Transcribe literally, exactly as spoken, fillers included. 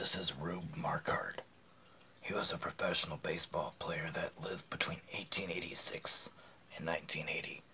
This is Rube Marquard. He was a professional baseball player that lived between eighteen eighty-six and nineteen eighty.